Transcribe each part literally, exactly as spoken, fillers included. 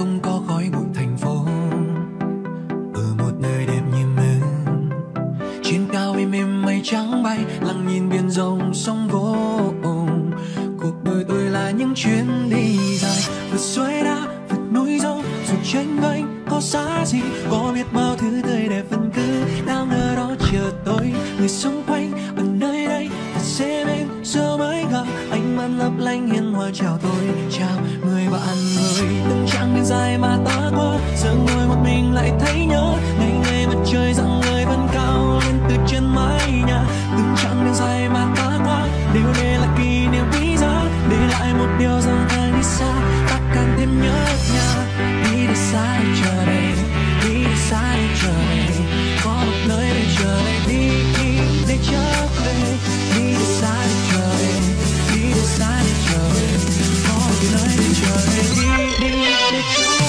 không có khói bụi thành phố. Ở một nơi đẹp như mơ, trên cao êm êm mây trắng bay, lặng nhìn biển rộng sóng vỗ. Cuộc đời tôi là những chuyến đi dài, vượt suối đá vượt núi dốc, dù tranh vênh có xa gì, có biết bao thứ tươi đẹp vẫn cứ đang ở đó chờ tôi. Người xung quanh ở nơi đây thật sẽ bên giờ mới gặp, ánh mắt lấp lánh hiền hòa chào tôi. Chào người bạn ơi, từng chặng đường dài mà ta qua, giờ ngồi một mình lại thấy nhớ ngày ngày mặt trời rạng ngời vẫn cao lên từ trên mái nhà. Từng chặng đường dài mà ta qua đều để lại kỷ niệm quý giá, để lại một điều rằng càng đi xa ta càng thêm nhớ nhà. Đi để xa để chờ đây, đi để xa để chờ đây, có một nơi để chờ đây. Đi đi để trở về, đi để xa để chờ đây, đi để xa để chờ đây, có một nơi để chờ đây. Đi đi để trở về.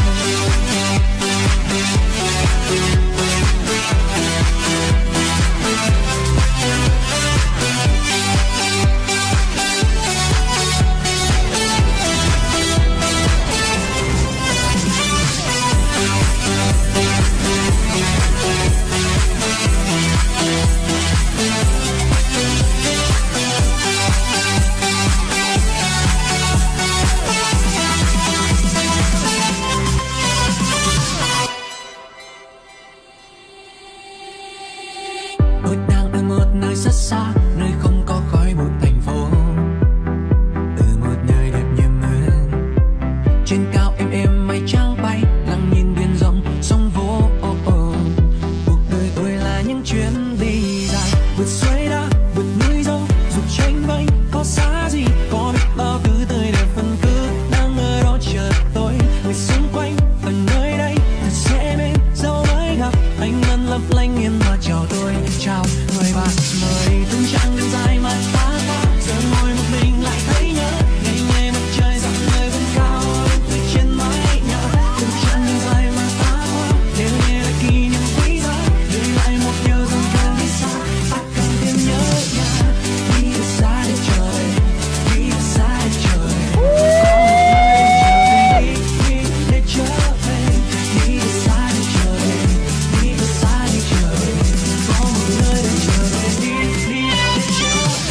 Tôi đang ở một nơi rất xa, nơi không có khói bụi thành phố. Ở một nơi đẹp như mơ, trên cao êm êm mây trắng bay, lặng nhìn biển rộng sóng vỗ. Cuộc đời tôi là những chuyến đi dài, vượt suối đá vượt núi dốc, dù tranh vênh có xa gì, có biết bao thứ tươi đẹp vẫn cứ đang ở đó chờ tôi. Người xung quanh ở nơi đây thật sẽ bên dẫu mới gặp, ánh mắt lấp lánh hiền hòa chào tôi. Chào người bạn mới, từng chặng đường dài mà ta qua, giờ ngồi một mình lại thấy nhớ ngày ngày mặt trời rạng ngời vẫn cao lên từ trên mái nhà. Từng chặng đường dài mà ta qua đều để lại kỷ niệm quý giá, để lại một điều rằng càng đi xa ta càng thêm nhớ nhà. Đi để xa để chờ đây, đi để xa để chờ đây, có một nơi để chờ đây. Đi đi để trở về, đi để xa để chờ đây, đi để xa để chờ đây, có một nơi để chờ đây. Đi đi để trở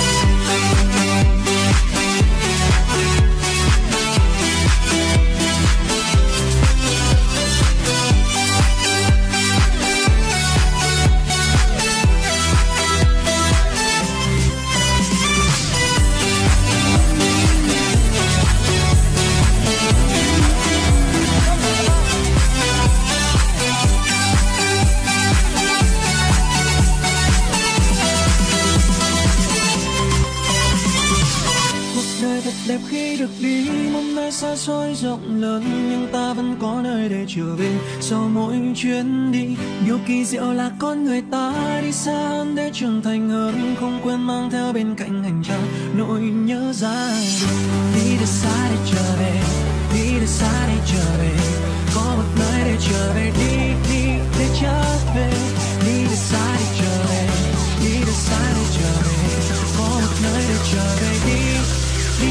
đời thật đẹp khi được đi một nơi xa xôi rộng lớn, nhưng ta vẫn có nơi để trở về sau mỗi chuyến đi. Điều kỳ diệu là con người ta đi xa hơn để trưởng thành hơn, không quên mang theo bên cạnh hành trang nỗi nhớ gia đình. Đi để xa để trở về, đi để xa để trở về, có một nơi để trở về. Đi đi để trở về, đi để xa để trở về, đi để xa để trở về, có một nơi để trở về. Đi đi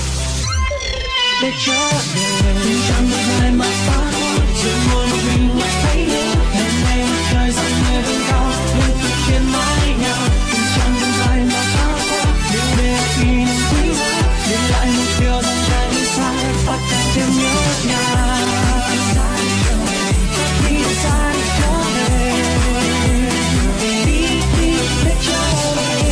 để trở về, từng chặng đường dài mà ta qua, giờ ngồi một mình lại thấy nhớ ngày ngày mặt trời rạng ngời vẫn cao lên từ trên mái nhà. Từng chặng đường dài mà ta qua đều để lại kỷ niệm quý giá, để lại một điều rằng càng đi xa ta càng thêm nhớ nhà. Đi xa để trở về, đi xa để trở về, đi đi để trở về.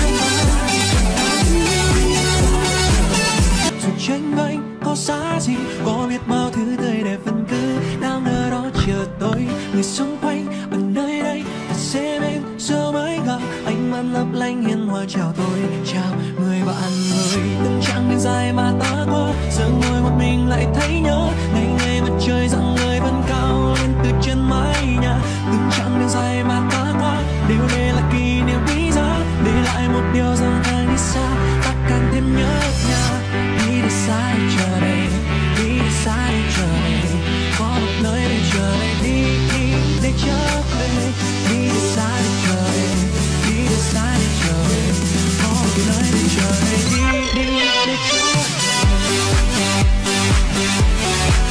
Dù tranh vênh có xa gì, có biết bao thứ tươi đẹp vẫn cứ đang ở đó chờ tôi. Người xung quanh ở nơi đây thật sẽ bên giờ mới gặp, ánh mắt lấp lánh hiền hòa chào tôi. Chào người bạn ơi, từng chặng đường dài mà ta qua, giờ ngồi một mình lại thấy nhớ ngày ngày mặt trời rạng ngời vẫn cao lên từ trên mái nhà. Từng chặng đường dài mà ta qua đều để lại kỷ niệm quý giá, để lại một điều rằng càng đi xa ta càng thêm nhớ nhà. Đi để xa để chờ đây, đi để xa để chờ đây, có một nơi để chờ đây. Đi đi để trở về, đi để xa để chờ đây, đi để xa để chờ đây, có một nơi để chờ đây. Đi đi để trở về.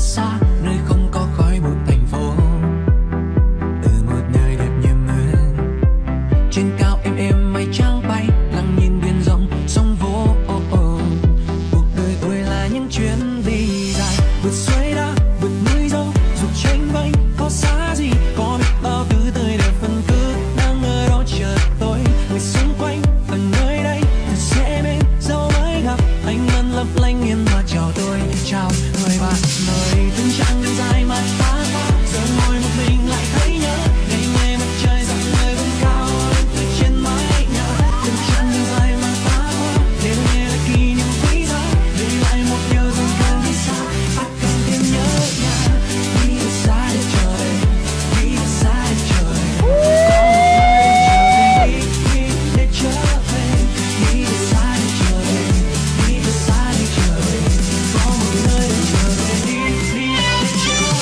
xa, nơi không có khói bụi thành phố. Từ một nơi đẹp như mưa, trên cao êm êm mây trắng bay, lặng nhìn biển rộng sông vô. Cuộc đời tôi là những chuyến đi dài, vượt suối đá, vượt núi dốc, dù tranh vênh có xa gì, có biết bao thứ tươi đẹp phần cứ đang ở đó chờ tôi. Người xung quanh ở nơi đây thật dễ bên, dẫu mới gặp anh vẫn lấp lánh yên mà chào tôi. Chào người bạn nơi từng chặng đường dài mà ta qua, giờ ngồi một mình lại thấy nhớ ngày ngày mặt trời dặm người vẫn cao lên từ trên mái nhà. Từng chặng đường dài mà ta qua, để nghe lại kỷ niệm quý giá, để lại một điều rằng càng đi xa ta càng thêm nhớ nhà. Đi thật xa để trở về, đi thật xa để trở về, có một nơi để trở về, đi đi để trở về, đi thật xa để trở về, đi thật xa để trở về, có một nơi để trở về, đi đi để trở về.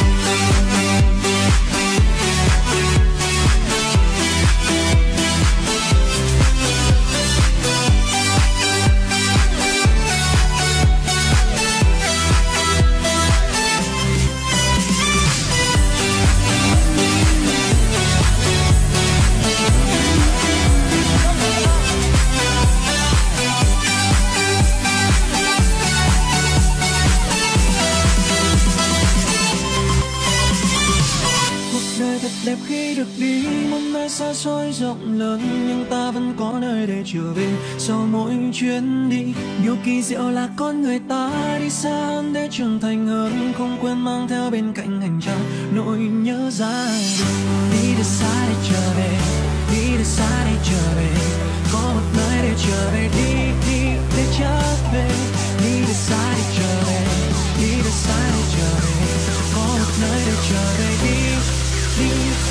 Cuộc đời thật đẹp khi được đi một nơi xa xôi rộng lớn, nhưng ta vẫn có nơi để trở về sau mỗi chuyến đi. Điều kỳ diệu là con người ta đi xa hơn để trưởng thành hơn, không quên mang theo bên cạnh hành trang nỗi nhớ gia đình. Đi thật xa để trở về, đi thật xa để trở về, có một nơi để trở về, đi đi để trở về, đi thật xa để trở về, đi thật xa để trở về, có một nơi để trở về, đi đi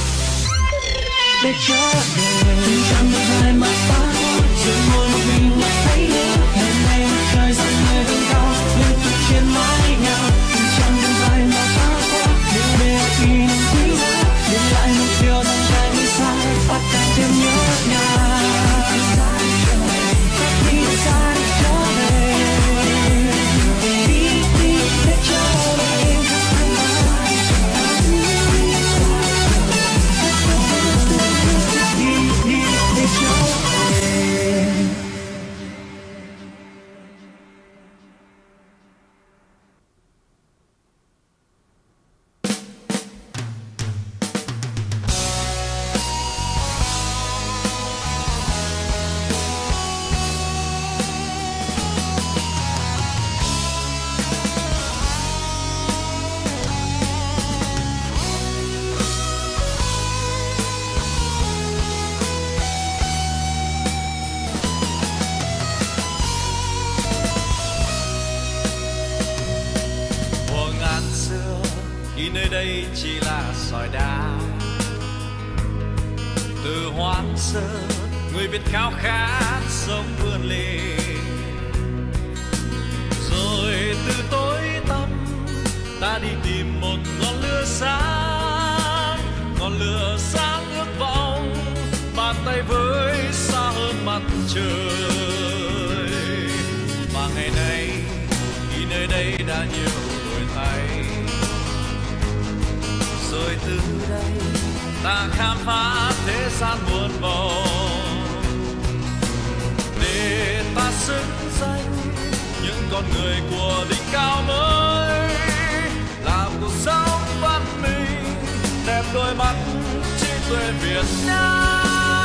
để trở về. Từng chặng đường dài mà ta qua, giờ ngồi một mình lại thấy nhớ ngày nay mặt trời dặm người vẫn cao lên từ trên mái nhà. Từng chặng đường dài mà ta qua, để để kỷ niệm quý giá, để lại một điều rằng càng đi xa ta càng thêm nhớ nhà. Đi xa để trở về, đi xa để trở về, đi đi để trở về. Khi nơi đây chỉ là sỏi đá, từ hoang sơ người Việt khao khát sống vươn lên, rồi từ tối tăm ta đi tìm một ngọn lửa sáng, ngọn lửa sáng ước vọng bàn tay với xa hơn mặt trời. Mà ngày nay khi nơi đây đã nhiều đổi thay, rồi từ đây ta khám phá thế gian muôn màu, để ta xứng danh những con người của đỉnh cao mới, làm cuộc sống văn minh đẹp đôi mắt trí tuệ Việt Nam.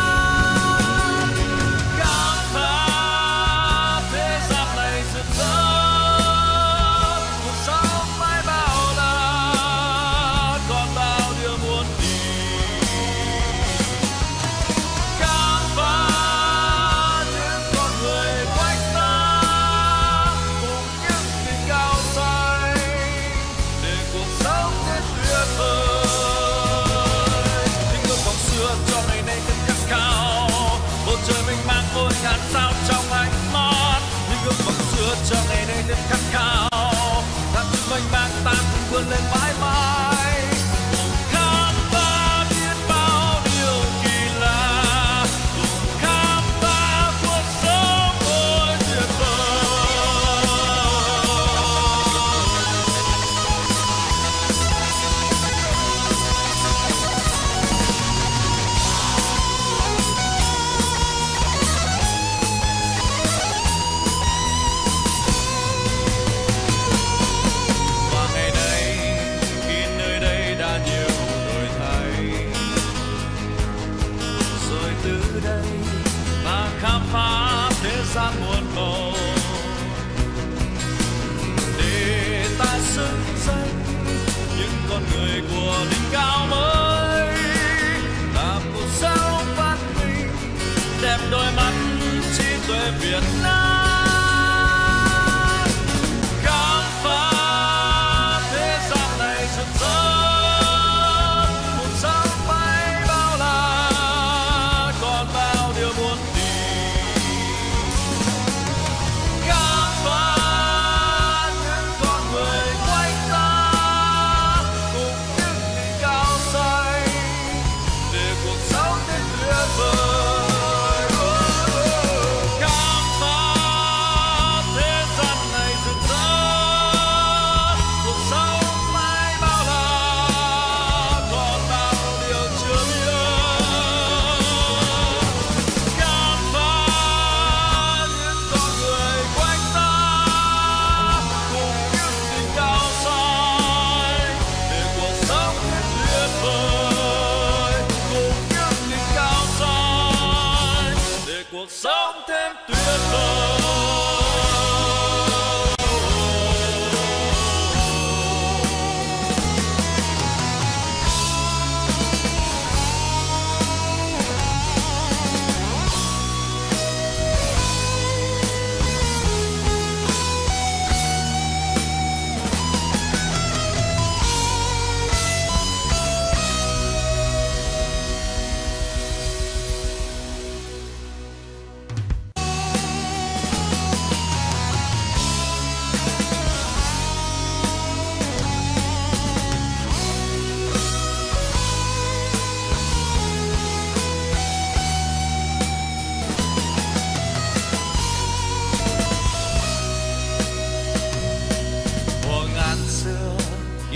Khám phá thế gian này rực rỡ, cuộc sống mãi bao la, còn bao điều muốn đi. Khám phá những con người quanh ta, cùng những đỉnh cao xanh, để cuộc sống thêm tuyệt vời. Những ước vọng xưa cho ngày nay thêm khát khao, bầu trời mênh mang muôn ngàn sao trong ánh mắt. Những ước vọng xưa cho ngày nay thêm khát khao, làm cho mênh mang ta cùng vươn lên mãi mãi. Cùng khám phá biết bao điều kỳ lạ, cùng khám phá cuộc sống ôi tuyệt vời.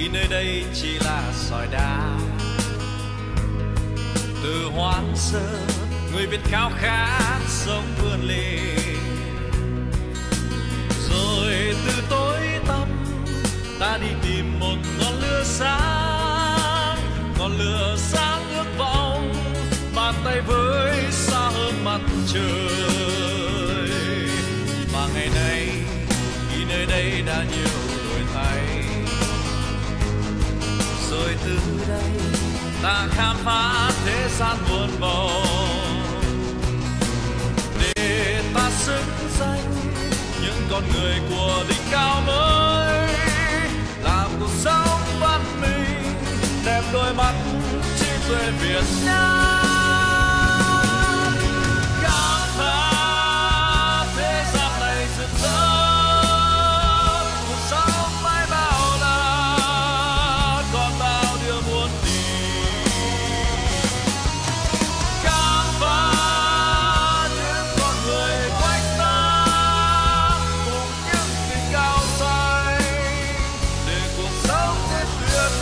khi nơi đây chỉ là sỏi đá. Từ hoang sơ người Việt khao khát sống vươn lên, rồi từ tối tăm ta đi tìm một ngọn lửa sáng, ngọn lửa sáng ước vọng bàn tay với xa hơn mặt trời. Và ngày nay khi nơi đây đã nhiều đổi thay, rồi từ đây ta khám phá thế gian muôn màu, để ta xứng danh những con người của đỉnh cao mới, làm cuộc sống văn minh đẹp đôi mắt trí tuệ Việt Nam. Khám phá thế gian này rực rỡ, cuộc sống mãi bao la, còn bao điều muốn tìm. Khám phá những con người quanh ta cùng những đỉnh cao xanh, để cuộc sống thêm tuyệt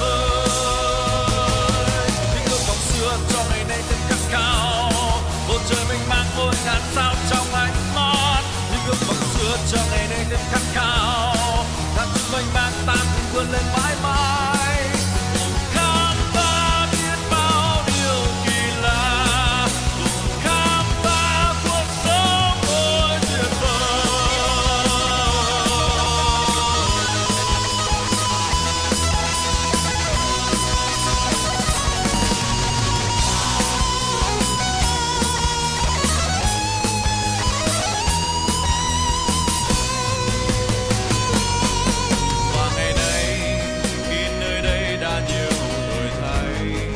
vời. Những ước vọng xưa cho ngày nay thêm khát khao, bầu trời mênh mang muôn ngàn sao trong ánh mắt. Những ước vọng xưa cho ngày nay thêm khát khao, thác thức mênh mang ta cùng vươn lên mãi mãi. Cùng khám phá biết bao điều kỳ lạ, cùng khám phá cuộc sống ôi tuyệt vời. Và ngày nay khi nơi đây đã nhiều đổi thay,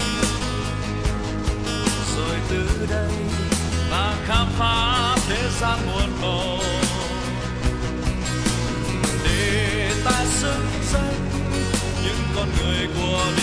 rồi từ đây ta khám phá thế gian muôn màu, để ta xứng danh những con người của